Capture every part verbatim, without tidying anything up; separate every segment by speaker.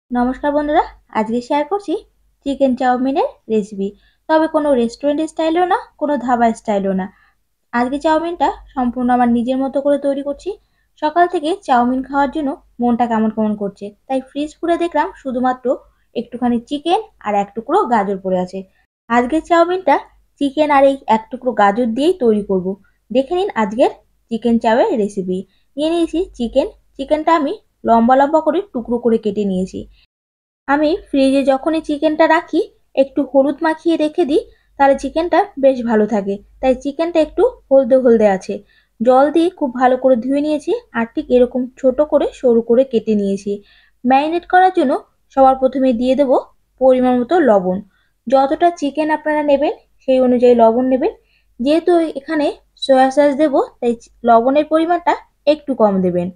Speaker 1: নমস্কার বন্ধুরা, আজকে শেয়ার করছি চিকেন চাউমিনের রেসিপি। তবে কোনো রেস্টুরেন্ট স্টাইলও না, কোনো ধাবা স্টাইলও না। আজকে চাউমিনটা সম্পূর্ণ আমার নিজের মতো করে তৈরি করছি। সকাল থেকে চাউমিন খাওয়ার জন্য মনটা কেমন কেমন করছে, তাই ফ্রিজ খুলে দেখলাম শুধুমাত্র একটুখানি চিকেন আর এক টুকরো গাজর পড়ে আছে। আজকের চাউমিনটা চিকেন আর এই এক টুকরো গাজর দিয়েই তৈরি করব। দেখে নিন আজকের চিকেন চাউয়ের রেসিপি। নিয়ে নিয়েছি চিকেন। চিকেনটা আমি লম্বা লম্বা করে টুকরো করে কেটে নিয়েছি। আমি ফ্রিজে যখনই চিকেনটা রাখি একটু হলুদ মাখিয়ে রেখে দিই, তাহলে চিকেনটা বেশ ভালো থাকে। তাই চিকেনটা একটু হলদে হলদে আছে। জল দিয়ে খুব ভালো করে ধুয়ে নিয়েছি আর ঠিক এরকম ছোট করে সরু করে কেটে নিয়েছি। ম্যারিনেট করার জন্য সবার প্রথমে দিয়ে দেব পরিমাণ মতো লবণ। যতটা চিকেন আপনারা নেবেন সেই অনুযায়ী লবণ নেবেন। যেহেতু এখানে সয়া সস দেবো তাই লবণের পরিমাণটা একটু কম দেবেন।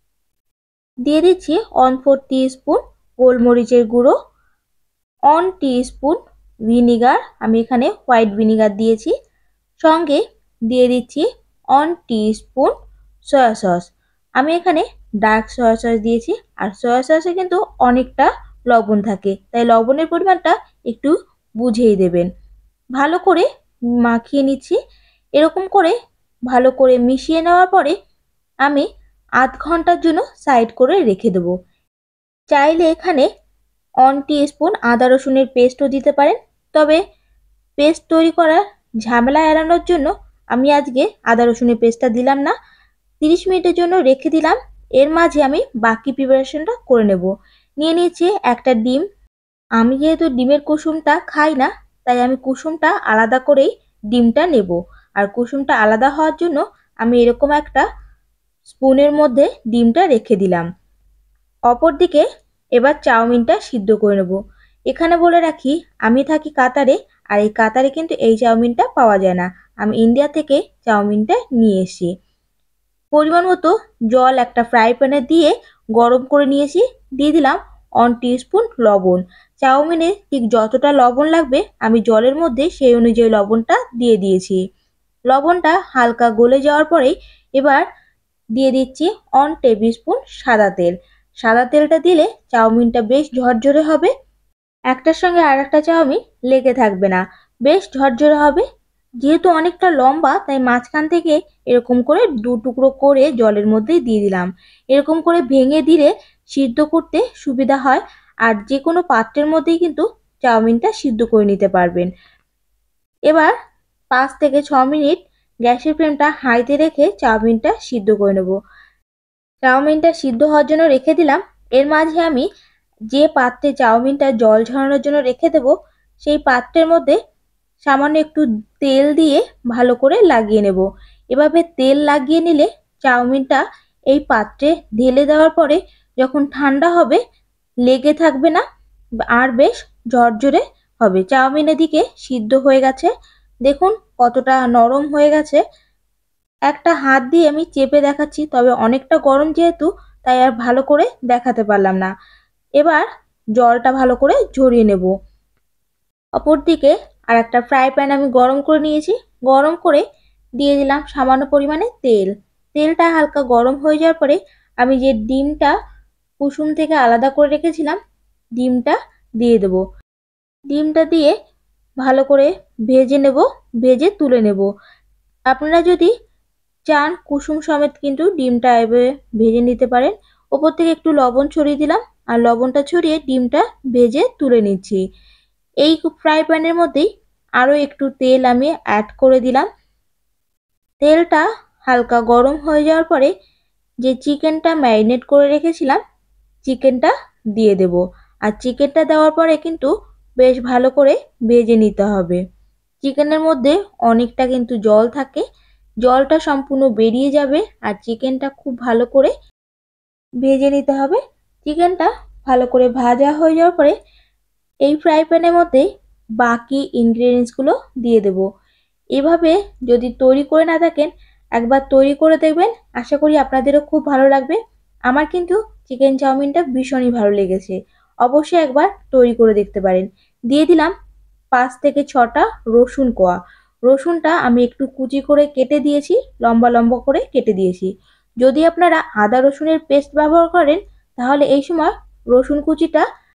Speaker 1: দিয়ে দিচ্ছি ওয়ান ফোর টিস্পুন গোলমরিচের গুঁড়ো, ওয়ান টিস্পুন ভিনিগার, আমি এখানে হোয়াইট ভিনিগার দিয়েছি। সঙ্গে দিয়ে দিচ্ছি ওয়ান টিস্পুন সয়া সস। আমি এখানে ডার্ক সয়া সস দিয়েছি। আর সয়া সসে কিন্তু অনেকটা লবণ থাকে, তাই লবণের পরিমাণটা একটু বুঝেই দেবেন। ভালো করে মাখিয়ে নিচ্ছি। এরকম করে ভালো করে মিশিয়ে নেওয়ার পরে আমি আধ ঘন্টার জন্য সাইড করে রেখে দেবো। চাইলে এখানে ওয়ান টিস্পুন আদা রসুনের পেস্টও দিতে পারেন, তবে পেস্ট তৈরি করার ঝামেলা এড়ানোর জন্য আমি আজকে আদা রসুনের পেস্টটা দিলাম না। তিরিশ মিনিটের জন্য রেখে দিলাম। এর মাঝে আমি বাকি প্রিপারেশনটা করে নেব। নিয়ে নিয়েছি একটা ডিম। আমি যেহেতু ডিমের কুসুমটা খাই না, তাই আমি কুসুমটা আলাদা করেই ডিমটা নেব। আর কুসুমটা আলাদা হওয়ার জন্য আমি এরকম একটা স্পুনের মধ্যে ডিমটা রেখে দিলাম। অপরদিকে এবার চাউমিনটা সিদ্ধ করে নেব। এখানে বলে রাখি, আমি থাকি কাতারে, আর এই কাতারে কিন্তু এই চাউমিনটা পাওয়া যায় না। আমি ইন্ডিয়া থেকে চাউমিনটা নিয়ে এসেছি। পরিমাণ মতো জল একটা ফ্রাই প্যানে দিয়ে গরম করে নিয়েছি। দিয়ে দিলাম ওয়ান টিস্পুন লবণ। চাউমিনে ঠিক যতটা লবণ লাগবে আমি জলের মধ্যে সেই অনুযায়ী লবণটা দিয়ে দিয়েছি। লবণটা হালকা গলে যাওয়ার পরেই এবার দিয়ে দিচ্ছি ওয়ান টেবিল স্পুন সাদা তেল। সাদা তেলটা দিলে চাউমিনটা বেশ ঝরঝরে হবে। একটার সঙ্গে আর একটা চাউমিন লেগে থাকবে না, বেশ ঝরঝরে হবে। যেহেতু অনেকটা লম্বা তাই মাঝখান থেকে এরকম করে দু টুকরো করে জলের মধ্যে দিয়ে দিলাম। এরকম করে ভেঙে দিলে সিদ্ধ করতে সুবিধা হয়। আর যে কোনো পাত্রের মধ্যেই কিন্তু চাউমিনটা সিদ্ধ করে নিতে পারবেন। এবার পাঁচ থেকে ছ মিনিট গ্যাসের ফ্লেমটা হাইতে রেখে চাউমিনটা সিদ্ধ করে নেব। চাউমিনটা সিদ্ধ হওয়ার জন্য রেখে দিলাম। এর মাঝে আমি যে পাত্রে চাউমিনটা জল ঝরানোর জন্য রেখে দেব সেই পাত্রের মধ্যে সামান্য একটু তেল দিয়ে ভালো করে লাগিয়ে নেব। এভাবে তেল লাগিয়ে নিলে চাউমিনটা এই পাত্রে ঢেলে দেওয়ার পরে যখন ঠান্ডা হবে লেগে থাকবে না আর বেশ ঝরঝরে হবে। চাউমিন এদিকে সিদ্ধ হয়ে গেছে, দেখুন কতটা নরম হয়ে গেছে। একটা হাত দিয়ে আমি চেপে দেখাচ্ছি, তবে অনেকটা গরম যেহেতু তাই আর ভালো করে দেখাতে পারলাম না। এবার জলটা ভালো করে ঝরিয়ে নেব। অপরদিকে আর একটা ফ্রাই প্যান আমি গরম করে নিয়েছি। গরম করে দিয়ে দিলাম সামান্য পরিমাণে তেল। তেলটা হালকা গরম হয়ে যাওয়ার পরে আমি যে ডিমটা কুসুম থেকে আলাদা করে রেখেছিলাম ডিমটা দিয়ে দেব। ডিমটা দিয়ে ভালো করে ভেজে নেব, ভেজে তুলে নেব। আপনারা যদি চান কুসুম সমেত কিন্তু ডিমটা এভাবে ভেজে নিতে পারেন। ওপর থেকে একটু লবণ ছড়িয়ে দিলাম আর লবণটা ছড়িয়ে ডিমটা ভেজে তুলে নিচ্ছি। এই ফ্রাই প্যানের মধ্যেই আরও একটু তেল আমি অ্যাড করে দিলাম। তেলটা হালকা গরম হয়ে যাওয়ার পরে যে চিকেনটা ম্যারিনেট করে রেখেছিলাম চিকেনটা দিয়ে দেব। আর চিকেনটা দেওয়ার পরে কিন্তু বেশ ভালো করে ভেজে নিতে হবে। চিকেনের মধ্যে অনেকটা কিন্তু জল থাকে, জলটা সম্পূর্ণ বেরিয়ে যাবে আর চিকেনটা খুব ভালো করে ভেজে নিতে হবে। চিকেনটা ভালো করে ভাজা হয়ে যাওয়ার পরে এই ফ্রাই প্যানের মধ্যে বাকি ইনগ্রেডিয়েন্টসগুলো দিয়ে দেব। এভাবে যদি তৈরি করে না থাকেন একবার তৈরি করে দেখবেন, আশা করি আপনাদেরও খুব ভালো লাগবে। আমার কিন্তু চিকেন চাউমিনটা ভীষণই ভালো লেগেছে, অবশ্যই একবার তৈরি করে দেখতে পারেন। দিয়ে দিলাম পাঁচ থেকে ছটা রসুন কোয়া। রসুনটা আমি একটু কুচি করে কেটে দিয়েছি, লম্বা লম্বা করে কেটে দিয়েছি। যদি আপনারা আদা রসুনের পেস্ট ব্যবহার করেন তাহলে এই সময় রসুন কুচিটা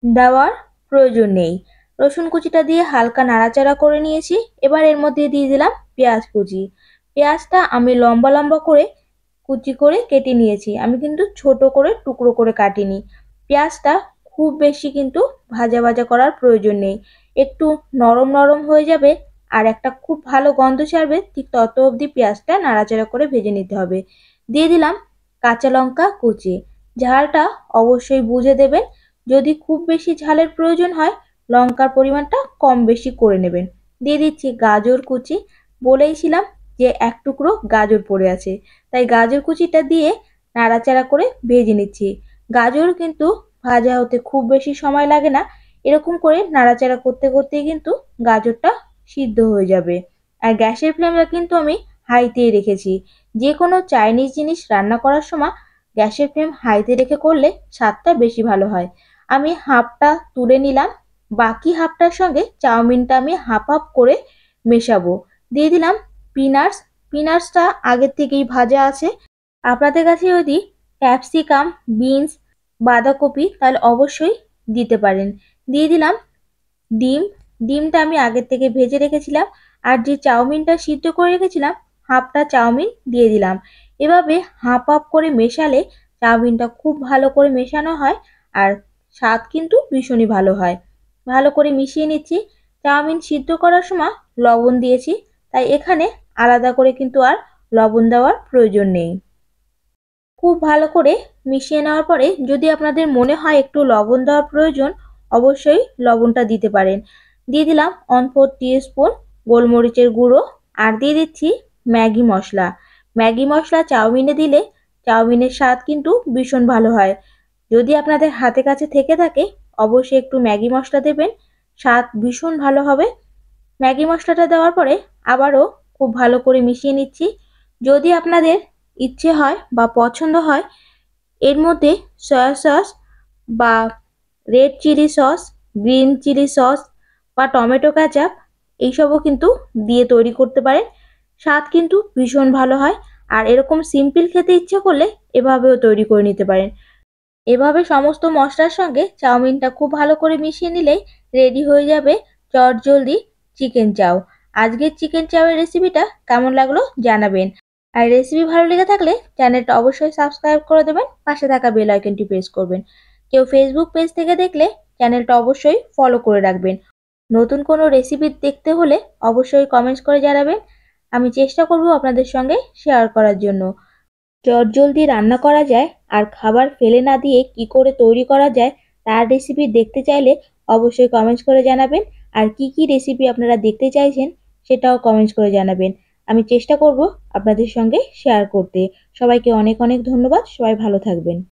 Speaker 1: দেওয়ার প্রয়োজন নেই। রসুন কুচিটা দিয়ে হালকা নাড়াচাড়া করে নিয়েছি। এবার এর মধ্যে দিয়ে দিলাম পেঁয়াজ কুচি। পেঁয়াজটা আমি লম্বা লম্বা করে কুচি করে কেটে নিয়েছি, আমি কিন্তু ছোট করে টুকরো করে কাটিনি। পেঁয়াজটা খুব বেশি কিন্তু ভাজা ভাজা করার প্রয়োজন নেই, একটু নরম নরম হয়ে যাবে আর একটা খুব ভালো গন্ধ ছাড়বে, ঠিক তত অবধি পেঁয়াজটা নাড়াচাড়া করে ভেজে নিতে হবে। দিয়ে দিলাম কাঁচা লঙ্কা কুচি। ঝালটা অবশ্যই বুঝে দেবেন, যদি খুব বেশি ঝালের প্রয়োজন হয় লঙ্কার পরিমাণটা কম বেশি করে নেবেন। দিয়ে দিচ্ছি গাজর কুচি, বলেইছিলাম যে এক টুকরো গাজর পড়ে আছে, তাই গাজর কুচিটা দিয়ে নাড়াচাড়া করে ভেজে নিচ্ছি। গাজর কিন্তু ভাজা হতে খুব বেশি সময় লাগে না, এরকম করে নাড়াচাড়া করতে করতেই কিন্তু গাজরটা সিদ্ধ হয়ে যাবে। আর গ্যাসের ফ্লেমটা কিন্তু আমি হাইতেই রেখেছি। যে কোনো চাইনিজ জিনিস রান্না করার সময় গ্যাসের ফ্লেম হাইতে রেখে করলে স্বাদটা বেশি ভালো হয়। আমি হাফটা তুলে নিলাম, বাকি হাফটার সঙ্গে চাউমিনটা আমি হাফ হাফ করে মেশাবো। দিয়ে দিলাম পিনাটস। পিনাটসটা আগের থেকেই ভাজা আছে। আপনাদের কাছে যদি ক্যাপসিকাম, বিনস, বাঁধাকপি তাহলে অবশ্যই দিতে পারেন। দিয়ে দিলাম ডিম। ডিমটা আমি আগের থেকে ভেজে রেখেছিলাম। আর যে চাউমিনটা সিদ্ধ করে রেখেছিলাম হাফটা চাউমিন দিয়ে দিলাম। এভাবে হাফ হাফ করে মেশালে চাউমিনটা খুব ভালো করে মেশানো হয় আর স্বাদ কিন্তু ভীষণই ভালো হয়। ভালো করে মিশিয়ে নিচ্ছি। চাউমিন সিদ্ধ করার সময় লবণ দিয়েছি, তাই এখানে আলাদা করে কিন্তু আর লবণ দেওয়ার প্রয়োজন নেই। খুব ভালো করে মিশিয়ে নেওয়ার পরে যদি আপনাদের মনে হয় একটু লবণ দেওয়ার প্রয়োজন অবশ্যই লবণটা দিতে পারেন। দিয়ে দিলাম ওয়ান ফোর টিস্পুন গোলমরিচের গুঁড়ো আর দিয়ে দিচ্ছি ম্যাগি মশলা। ম্যাগি মশলা চাউমিনে দিলে চাউমিনের স্বাদ কিন্তু ভীষণ ভালো হয়। যদি আপনাদের হাতে কাছে থেকে থাকে অবশ্যই একটু ম্যাগি মশলা দেবেন, স্বাদ ভীষণ ভালো হবে। ম্যাগি মশলাটা দেওয়ার পরে আবারও খুব ভালো করে মিশিয়ে নিচ্ছি। যদি আপনাদের ইচ্ছে হয় বা পছন্দ হয় এর মধ্যে সয়া সস বা red chilli sauce, green chilli sauce বা টমেটো কেচাপ এইসবও কিন্তু দিয়ে তৈরি করতে পারেন, স্বাদ কিন্তু ভীষণ ভালো হয়। আর এরকম সিম্পল খেতে ইচ্ছে করলে এভাবেও তৈরি করে নিতে পারেন। এভাবে সমস্ত মশলার সঙ্গে চাউমিনটা খুব ভালো করে মিশিয়ে নিলেই রেডি হয়ে যাবে চটজলদি চিকেন চাউ। আজকের চিকেন চাউয়ের রেসিপিটা কেমন লাগলো জানাবেন। আর রেসিপি ভালো লেগে থাকলে চ্যানেলটা অবশ্যই সাবস্ক্রাইব করে দেবেন, পাশে থাকা বেল আইকনটি প্রেস করবেন। কেউ ফেসবুক পেজ থেকে দেখলে চ্যানেলটা অবশ্যই ফলো করে রাখবেন। নতুন কোনো রেসিপি দেখতে হলে অবশ্যই কমেন্টস করে জানাবেন, আমি চেষ্টা করব আপনাদের সঙ্গে শেয়ার করার জন্য। চটজলদি রান্না করা যায় আর খাবার ফেলে না দিয়ে কি করে তৈরি করা যায় তার রেসিপি দেখতে চাইলে অবশ্যই কমেন্টস করে জানাবেন। আর কি কি রেসিপি আপনারা দেখতে চাইছেন সেটাও কমেন্টস করে জানাবেন, আমি চেষ্টা করব আপনাদের সঙ্গে শেয়ার করতে। সবাইকে অনেক অনেক ধন্যবাদ, সবাই ভালো থাকবেন।